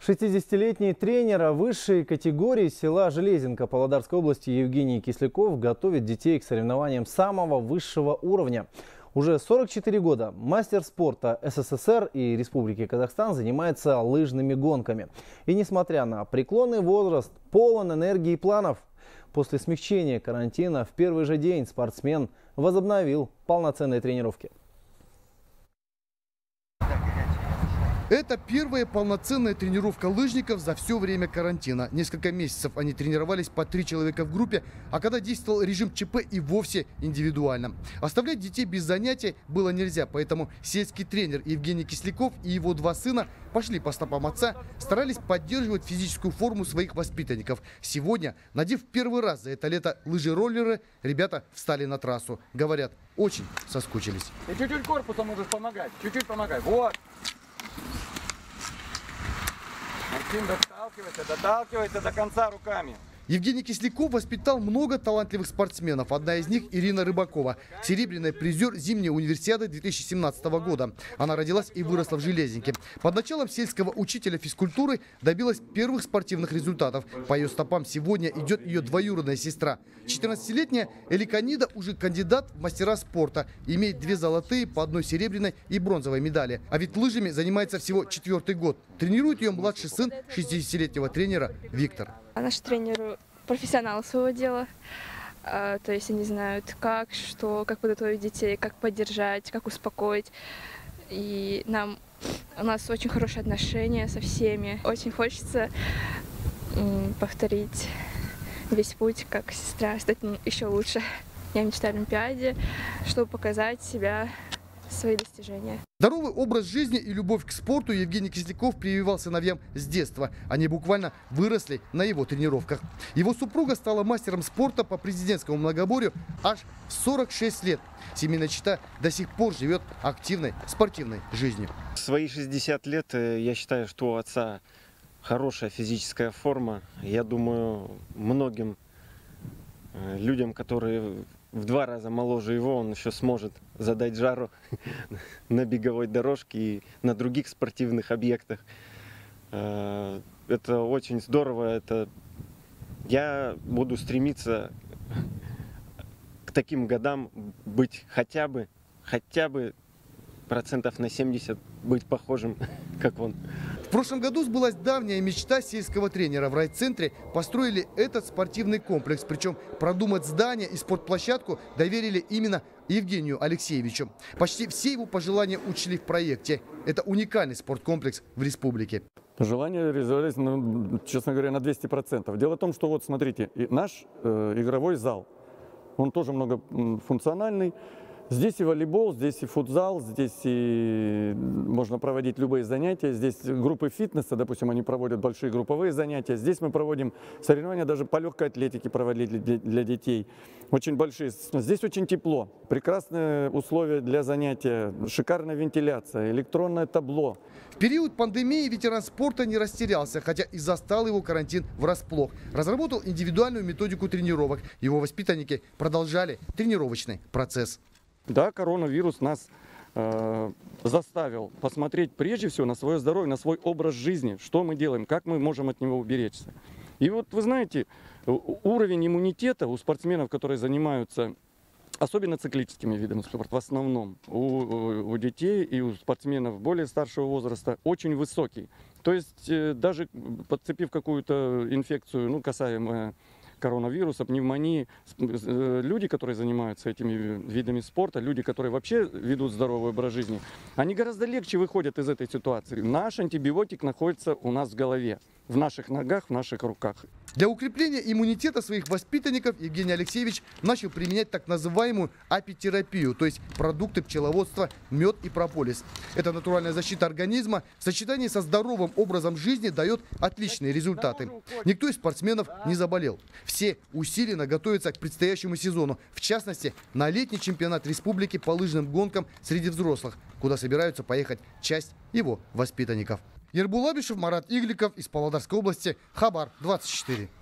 60-летний тренер высшей категории села Железинка Павлодарской области Евгений Кисляков готовит детей к соревнованиям самого высшего уровня. Уже 44 года мастер спорта СССР и Республики Казахстан занимается лыжными гонками. И несмотря на преклонный возраст, полон энергии и планов. После смягчения карантина в первый же день спортсмен возобновил полноценные тренировки. Это первая полноценная тренировка лыжников за все время карантина. Несколько месяцев они тренировались по 3 человека в группе, а когда действовал режим ЧП, и вовсе индивидуально. Оставлять детей без занятий было нельзя, поэтому сельский тренер Евгений Кисляков и его 2 сына пошли по стопам отца, старались поддерживать физическую форму своих воспитанников. Сегодня, надев первый раз за это лето лыжи-роллеры, ребята встали на трассу. Говорят, очень соскучились. И чуть-чуть корпусом можешь помогать, чуть-чуть помогай. Вот. Максим, доталкивайся до конца руками. Евгений Кисляков воспитал много талантливых спортсменов. Одна из них Ирина Рыбакова, серебряный призер зимней универсиады 2017 года. Она родилась и выросла в Железинке. Под началом сельского учителя физкультуры добилась первых спортивных результатов. По ее стопам сегодня идет ее двоюродная сестра. 14-летняя Эликанида уже кандидат в мастера спорта. Имеет 2 золотые, по 1 серебряной и бронзовой медали. А ведь лыжами занимается всего 4-й год. Тренирует ее младший сын 60-летнего тренера Виктор. Наш тренер профессионал своего дела, то есть они знают, как, что, как подготовить детей, как поддержать, как успокоить. И у нас очень хорошие отношения со всеми. Очень хочется повторить весь путь как сестра, стать еще лучше. Я мечтаю о Олимпиаде, чтобы показать себя, свои достижения. Здоровый образ жизни и любовь к спорту Евгений Кисляков прививал сыновьям с детства. Они буквально выросли на его тренировках. Его супруга стала мастером спорта по президентскому многоборью аж в 46 лет. Семейная чета до сих пор живет активной спортивной жизнью. В свои 60 лет я считаю, что у отца хорошая физическая форма. Я думаю, многим людям, которые в 2 раза моложе его, он еще сможет задать жару на беговой дорожке и на других спортивных объектах. Это очень здорово. Я буду стремиться к таким годам быть хотя бы процентов на 70 быть похожим, как он. В прошлом году сбылась давняя мечта сельского тренера. В райцентре построили этот спортивный комплекс. Причем продумать здание и спортплощадку доверили именно Евгению Алексеевичу. Почти все его пожелания учли в проекте. Это уникальный спорткомплекс в республике. Пожелания реализовались, честно говоря, на 200%. Дело в том, что вот смотрите, наш игровой зал, он тоже многофункциональный. Здесь и волейбол, здесь и футзал, здесь и можно проводить любые занятия. Здесь группы фитнеса, допустим, они проводят большие групповые занятия. Здесь мы проводим соревнования, даже по легкой атлетике проводили для детей. Очень большие. Здесь очень тепло, прекрасные условия для занятия, шикарная вентиляция, электронное табло. В период пандемии ветеран спорта не растерялся, хотя и застал его карантин врасплох. Разработал индивидуальную методику тренировок. Его воспитанники продолжали тренировочный процесс. Да, коронавирус нас заставил посмотреть прежде всего на свое здоровье, на свой образ жизни, что мы делаем, как мы можем от него уберечься. И вот вы знаете, уровень иммунитета у спортсменов, которые занимаются особенно циклическими видами спорта, в основном у детей и у спортсменов более старшего возраста, очень высокий. То есть даже подцепив какую-то инфекцию, касаемую коронавируса, пневмонии, люди, которые занимаются этими видами спорта, люди, которые вообще ведут здоровый образ жизни, они гораздо легче выходят из этой ситуации. Наш антибиотик находится у нас в голове, в наших ногах, в наших руках. Для укрепления иммунитета своих воспитанников Евгений Алексеевич начал применять так называемую апитерапию, то есть продукты пчеловодства, мед и прополис. Это натуральная защита организма в сочетании со здоровым образом жизни дает отличные результаты. Никто из спортсменов не заболел. Все усиленно готовятся к предстоящему сезону, в частности, на летний чемпионат республики по лыжным гонкам среди взрослых, куда собираются поехать часть его воспитанников. Ербул Абишев, Марат Игликов из Павлодарской области. Хабар 24.